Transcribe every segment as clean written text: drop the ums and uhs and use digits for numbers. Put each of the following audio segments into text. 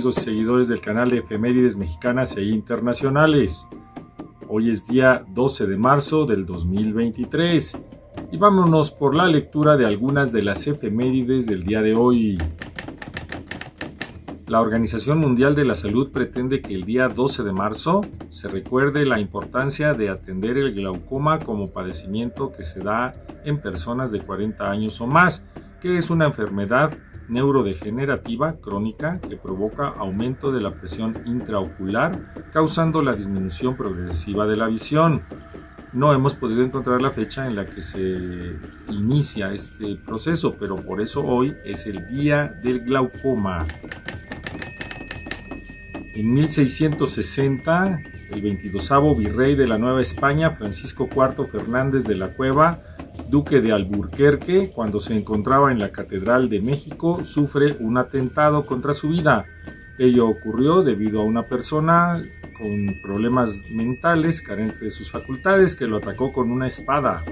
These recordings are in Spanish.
amigos y seguidores del canal de Efemérides Mexicanas e Internacionales. Hoy es día 12 de marzo del 2023 y vámonos por la lectura de algunas de las efemérides del día de hoy. La Organización Mundial de la Salud pretende que el día 12 de marzo se recuerde la importancia de atender el glaucoma como padecimiento que se da en personas de 40 años o más, que es una enfermedad neurodegenerativa crónica que provoca aumento de la presión intraocular, causando la disminución progresiva de la visión. No hemos podido encontrar la fecha en la que se inicia este proceso, pero por eso hoy es el Día del Glaucoma. En 1660, el 22º virrey de la Nueva España, Francisco IV Fernández de la Cueva, duque de Alburquerque, cuando se encontraba en la Catedral de México, sufre un atentado contra su vida. Ello ocurrió debido a una persona con problemas mentales, carente de sus facultades, que lo atacó con una espada.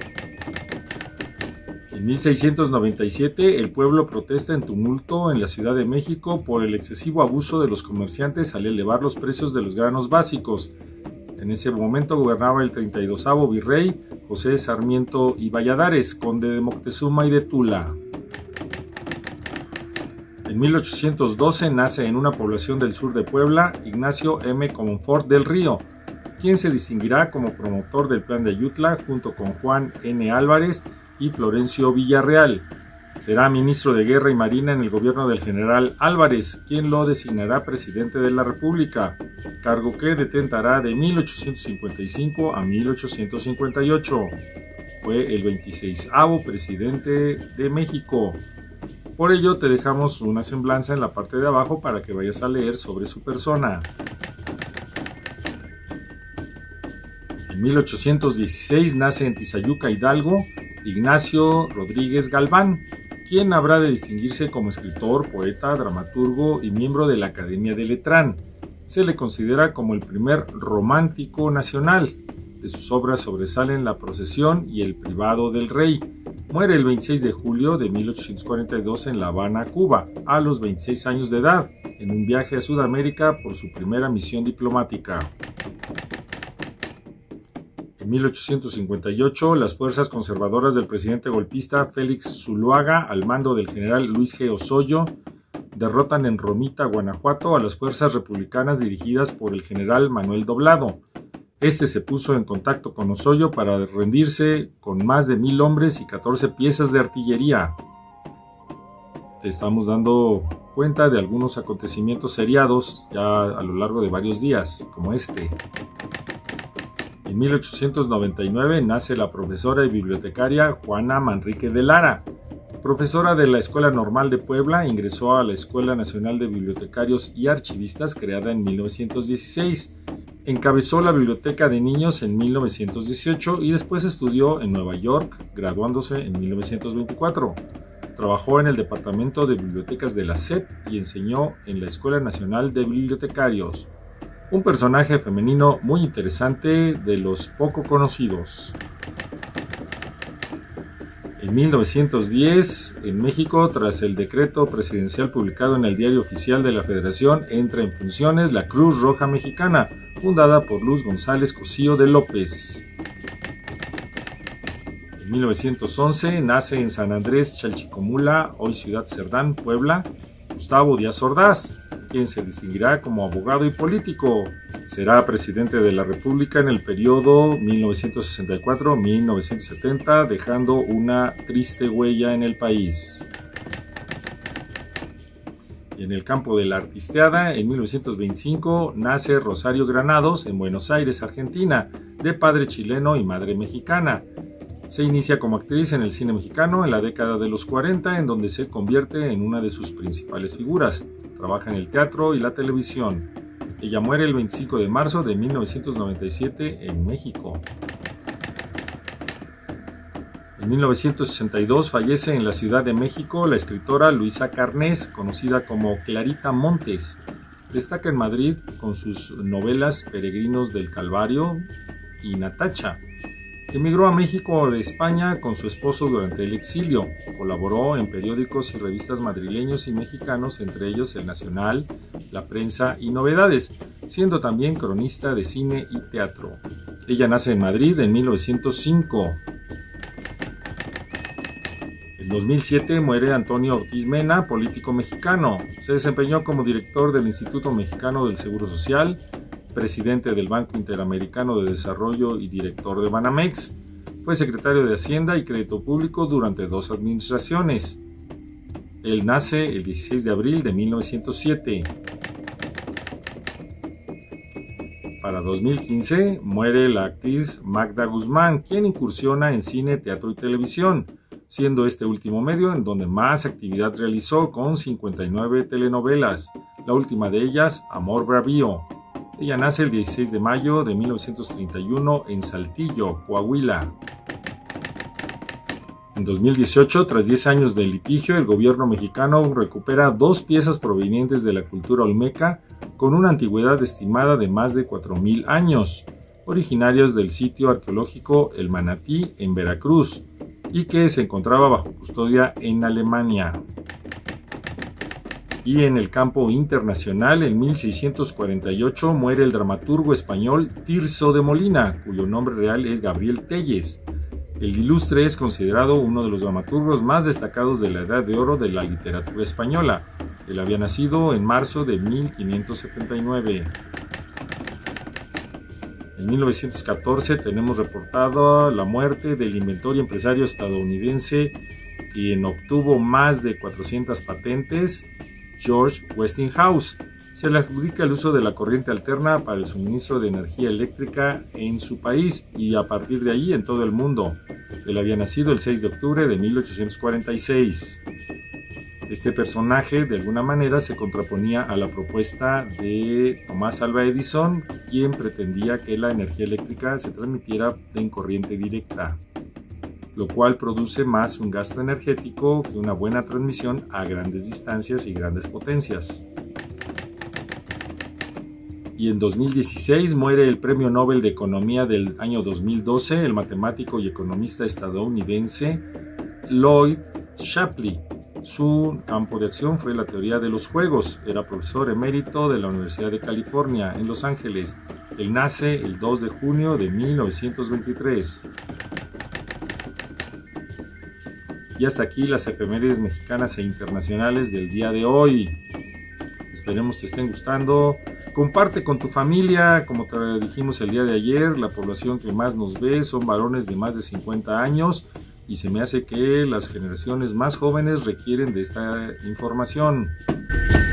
En 1697, el pueblo protesta en tumulto en la Ciudad de México por el excesivo abuso de los comerciantes al elevar los precios de los granos básicos. En ese momento gobernaba el 32º virrey José Sarmiento y Valladares, conde de Moctezuma y de Tula. En 1812 nace en una población del sur de Puebla Ignacio M. Comonfort del Río, quien se distinguirá como promotor del Plan de Ayutla junto con Juan N. Álvarez y Florencio Villarreal. Será ministro de Guerra y Marina en el gobierno del general Álvarez, quien lo designará presidente de la República, cargo que detentará de 1855 a 1858. Fue el 26º presidente de México. Por ello te dejamos una semblanza en la parte de abajo para que vayas a leer sobre su persona. En 1816 nace en Tizayuca, Hidalgo, Ignacio Rodríguez Galván, quien habrá de distinguirse como escritor, poeta, dramaturgo y miembro de la Academia de Letrán. Se le considera como el primer romántico nacional. De sus obras sobresalen La Procesión y El Privado del Rey. Muere el 26 de julio de 1842 en La Habana, Cuba, a los 26 años de edad, en un viaje a Sudamérica por su primera misión diplomática. En 1858, las fuerzas conservadoras del presidente golpista Félix Zuloaga, al mando del general Luis G. Osoyo, derrotan en Romita, Guanajuato, a las fuerzas republicanas dirigidas por el general Manuel Doblado. Este se puso en contacto con Osoyo para rendirse con más de 1000 hombres y 14 piezas de artillería. Te estamos dando cuenta de algunos acontecimientos seriados ya a lo largo de varios días, como este. En 1899 nace la profesora y bibliotecaria Juana Manrique de Lara. Profesora de la Escuela Normal de Puebla, ingresó a la Escuela Nacional de Bibliotecarios y Archivistas, creada en 1916. Encabezó la Biblioteca de Niños en 1918 y después estudió en Nueva York, graduándose en 1924. Trabajó en el Departamento de Bibliotecas de la SEP y enseñó en la Escuela Nacional de Bibliotecarios. Un personaje femenino muy interesante, de los poco conocidos. En 1910, en México, tras el decreto presidencial publicado en el Diario Oficial de la Federación, entra en funciones la Cruz Roja Mexicana, fundada por Luz González Cosío de López. En 1911 nace en San Andrés Chalchicomula, hoy Ciudad Cerdán, Puebla, Gustavo Díaz Ordaz, quien se distinguirá como abogado y político. Será presidente de la República en el periodo 1964-1970, dejando una triste huella en el país. Y en el campo de la artisteada, en 1925 nace Rosario Granados en Buenos Aires, Argentina, de padre chileno y madre mexicana. Se inicia como actriz en el cine mexicano en la década de los 40, en donde se convierte en una de sus principales figuras. Trabaja en el teatro y la televisión. Ella muere el 25 de marzo de 1997 en México. En 1962 fallece en la Ciudad de México la escritora Luisa Carnés, conocida como Clarita Montes. Destaca en Madrid con sus novelas Peregrinos del Calvario y Natacha. Emigró a México de España con su esposo durante el exilio. Colaboró en periódicos y revistas madrileños y mexicanos, entre ellos El Nacional, La Prensa y Novedades, siendo también cronista de cine y teatro. Ella nace en Madrid en 1905. En 2007 muere Antonio Ortiz Mena, político mexicano. Se desempeñó como director del Instituto Mexicano del Seguro Social, presidente del Banco Interamericano de Desarrollo y director de Banamex. Fue secretario de Hacienda y Crédito Público durante 2 administraciones. Él nace el 16 de abril de 1907. Para 2015 muere la actriz Magda Guzmán, quien incursiona en cine, teatro y televisión, siendo este último medio en donde más actividad realizó con 59 telenovelas, la última de ellas, Amor Bravío. Ella nace el 16 de mayo de 1931 en Saltillo, Coahuila. En 2018, tras 10 años de litigio, el gobierno mexicano recupera 2 piezas provenientes de la cultura olmeca con una antigüedad estimada de más de 4,000 años, originarios del sitio arqueológico El Manatí en Veracruz, y que se encontraba bajo custodia en Alemania. Y en el campo internacional, en 1648 muere el dramaturgo español Tirso de Molina, cuyo nombre real es Gabriel Telles. El ilustre es considerado uno de los dramaturgos más destacados de la Edad de Oro de la literatura española. Él había nacido en marzo de 1579. En 1914 tenemos reportada la muerte del inventor y empresario estadounidense, quien obtuvo más de 400 patentes, George Westinghouse. Se le adjudica el uso de la corriente alterna para el suministro de energía eléctrica en su país y a partir de ahí en todo el mundo. Él había nacido el 6 de octubre de 1846. Este personaje de alguna manera se contraponía a la propuesta de Tomás Alva Edison, quien pretendía que la energía eléctrica se transmitiera en corriente directa, lo cual produce más un gasto energético que una buena transmisión a grandes distancias y grandes potencias. Y en 2016 muere el Premio Nobel de Economía del año 2012, el matemático y economista estadounidense Lloyd Shapley. Su campo de acción fue la teoría de los juegos. Era profesor emérito de la Universidad de California en Los Ángeles. Él nace el 2 de junio de 1923. Y hasta aquí las efemérides mexicanas e internacionales del día de hoy. Esperemos te estén gustando. Comparte con tu familia. Como te dijimos el día de ayer, la población que más nos ve son varones de más de 50 años y se me hace que las generaciones más jóvenes requieren de esta información.